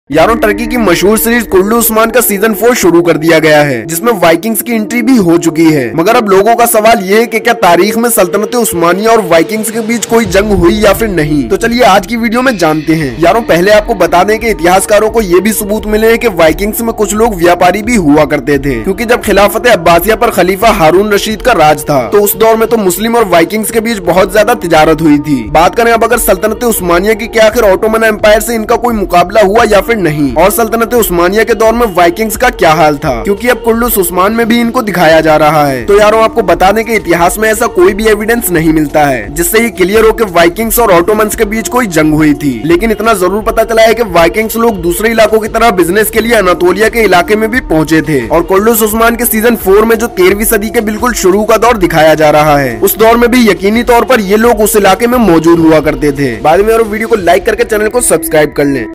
यारों टर्की की मशहूर सीरीज कुल्लू उस्मान का सीजन 4 शुरू कर दिया गया है, जिसमें वाइकिंग्स की एंट्री भी हो चुकी है। मगर अब लोगों का सवाल ये है कि क्या तारीख में सल्तनत उस्मानिया और वाइकिंग्स के बीच कोई जंग हुई या फिर नहीं। तो चलिए आज की वीडियो में जानते हैं। यारों पहले आपको बता दें कि इतिहासकारों को ये भी सबूत मिले हैं कि वाइकिंग्स में कुछ लोग व्यापारी भी हुआ करते थे, क्योंकि जब खिलाफत अब्बासिया पर खलीफा हारून रशीद का राज था तो उस दौर में तो मुस्लिम और वाइकिंग्स के बीच बहुत ज्यादा तिजारत हुई थी। बात करें अब अगर सल्तनत उस्मानिया की, क्या आखिर ऑटोमन एम्पायर से इनका कोई मुकाबला हुआ या फिर नहीं, और सल्तनत उस्मानिया के दौर में वाइकिंग्स का क्या हाल था, क्योंकि अब कुल्लू उस्मान में भी इनको दिखाया जा रहा है। तो यारों आपको बता दें कि इतिहास में ऐसा कोई भी एविडेंस नहीं मिलता है जिससे ये क्लियर हो कि वाइकिंग्स और ऑटोमन्स के बीच कोई जंग हुई थी। लेकिन इतना जरूर पता चला है कि वाइकिंग्स लोग दूसरे इलाकों की तरह बिजनेस के लिए अनातोलिया के इलाके में भी पहुंचे थे, और कुल्लू उस्मान के सीजन 4 में जो 13वीं सदी के बिल्कुल शुरू का दौर दिखाया जा रहा है, उस दौर में भी यकीनी तौर पर ये लोग उस इलाके में मौजूद हुआ करते थे। बाद में और वीडियो को लाइक करके चैनल को सब्सक्राइब कर लें।